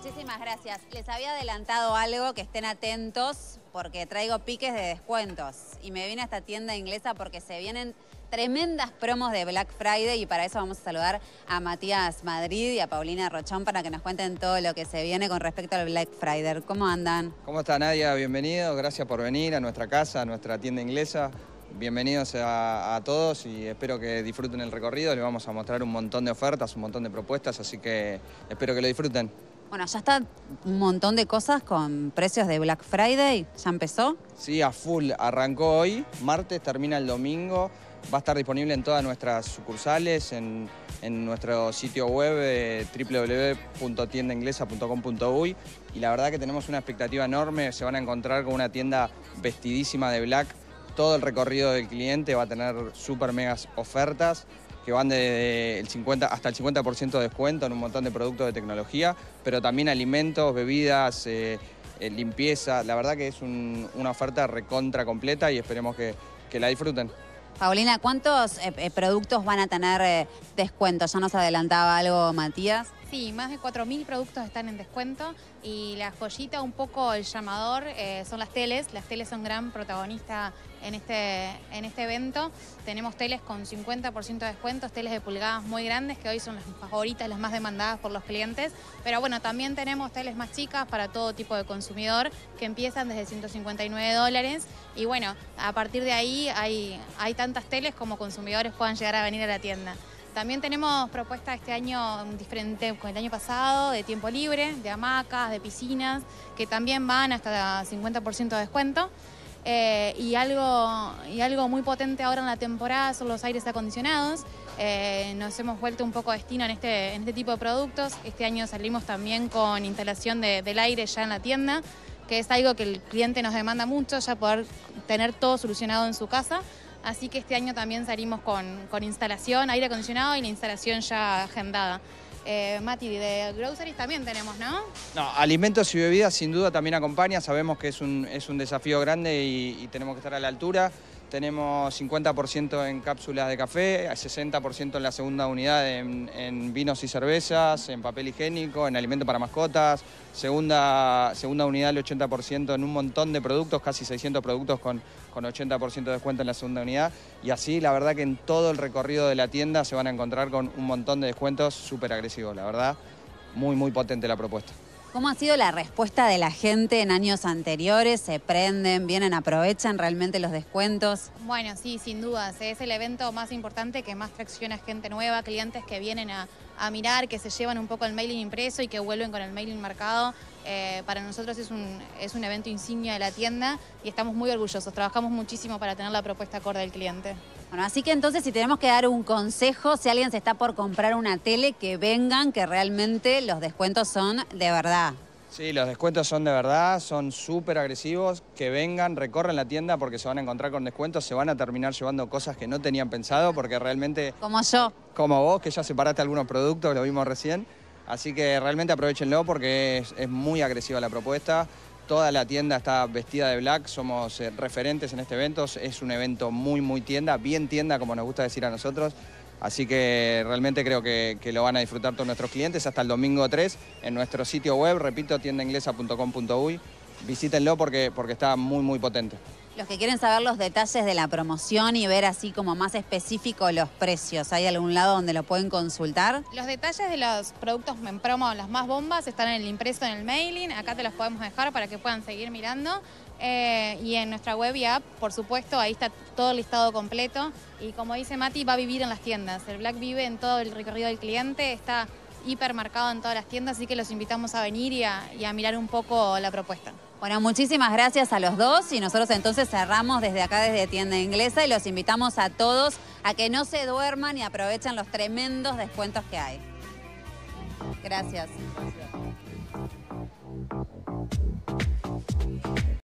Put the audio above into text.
Muchísimas gracias. Les había adelantado algo, que estén atentos, porque traigo piques de descuentos. Y me vine a esta tienda inglesa porque se vienen tremendas promos de Black Friday y para eso vamos a saludar a Matías Madrid y a Paulina Rochón para que nos cuenten todo lo que se viene con respecto al Black Friday. ¿Cómo andan? ¿Cómo está, Nadia? Bienvenido, gracias por venir a nuestra casa, a nuestra tienda inglesa. Bienvenidos a todos y espero que disfruten el recorrido. Les vamos a mostrar un montón de ofertas, un montón de propuestas, así que espero que lo disfruten. Bueno, ya está un montón de cosas con precios de Black Friday. ¿Ya empezó? Sí, a full. Arrancó hoy, martes, termina el domingo. Va a estar disponible en todas nuestras sucursales, en nuestro sitio web www.tiendainglesa.com.uy y la verdad que tenemos una expectativa enorme. Se van a encontrar con una tienda vestidísima de black. Todo el recorrido del cliente va a tener super megas ofertas que van desde el 50 hasta el 50% de descuento en un montón de productos de tecnología, pero también alimentos, bebidas, limpieza. La verdad que es una oferta recontra completa y esperemos que la disfruten. Paulina, ¿cuántos productos van a tener descuento? ¿Ya nos adelantaba algo Matías? Sí, más de 4.000 productos están en descuento y la joyita, un poco el llamador, son las teles. Las teles son gran protagonista en este evento. Tenemos teles con 50% de descuentos, teles de pulgadas muy grandes que hoy son las favoritas, las más demandadas por los clientes. Pero bueno, también tenemos teles más chicas para todo tipo de consumidor que empiezan desde $159. Y bueno, a partir de ahí hay tantas teles como consumidores puedan llegar a venir a la tienda. También tenemos propuestas este año diferente con el año pasado, de tiempo libre, de hamacas, de piscinas, que también van hasta 50% de descuento. Y algo muy potente ahora en la temporada son los aires acondicionados. Nos hemos vuelto un poco destino en este tipo de productos. Este año salimos también con instalación del aire ya en la tienda, que es algo que el cliente nos demanda mucho, ya poder tener todo solucionado en su casa. Así que este año también salimos con instalación, aire acondicionado y la instalación ya agendada. Mati, de groceries también tenemos, ¿no? No, alimentos y bebidas sin duda también acompaña. Sabemos que es un desafío grande y tenemos que estar a la altura. Tenemos 50% en cápsulas de café, 60% en la segunda unidad en vinos y cervezas, en papel higiénico, en alimento para mascotas. Segunda unidad el 80% en un montón de productos, casi 600 productos con 80% de descuento en la segunda unidad. Y así, la verdad que en todo el recorrido de la tienda se van a encontrar con un montón de descuentos súper agresivos, la verdad. Muy, muy potente la propuesta. ¿Cómo ha sido la respuesta de la gente en años anteriores? ¿Se prenden, vienen, aprovechan realmente los descuentos? Bueno, sí, sin dudas. Es el evento más importante que más tracciona gente nueva, clientes que vienen a mirar, que se llevan un poco el mailing impreso y que vuelven con el mailing marcado. Para nosotros es un evento insignia de la tienda y estamos muy orgullosos. Trabajamos muchísimo para tener la propuesta acorde del cliente. Bueno, así que entonces si tenemos que dar un consejo, si alguien se está por comprar una tele, que vengan, que realmente los descuentos son de verdad. Sí, los descuentos son de verdad, son súper agresivos, que vengan, recorran la tienda porque se van a encontrar con descuentos, se van a terminar llevando cosas que no tenían pensado porque realmente... Como yo. Como vos, que ya separaste algunos productos, lo vimos recién, así que realmente aprovechenlo porque es muy agresiva la propuesta. Toda la tienda está vestida de black, somos referentes en este evento, es un evento muy, muy tienda, bien tienda como nos gusta decir a nosotros. Así que realmente creo que lo van a disfrutar todos nuestros clientes hasta el domingo 3 en nuestro sitio web, repito, tiendainglesa.com.uy. Visítenlo porque está muy, muy potente. Los que quieren saber los detalles de la promoción y ver así como más específico los precios, ¿hay algún lado donde lo pueden consultar? Los detalles de los productos en promo, las más bombas, están en el impreso, en el mailing. Acá te los podemos dejar para que puedan seguir mirando. Y en nuestra web y app, por supuesto, ahí está todo el listado completo. Y como dice Mati, va a vivir en las tiendas. El Black vive en todo el recorrido del cliente, está hipermarcado en todas las tiendas, así que los invitamos a venir y a mirar un poco la propuesta. Bueno, muchísimas gracias a los dos y nosotros entonces cerramos desde acá, desde Tienda Inglesa, y los invitamos a todos a que no se duerman y aprovechen los tremendos descuentos que hay. Gracias.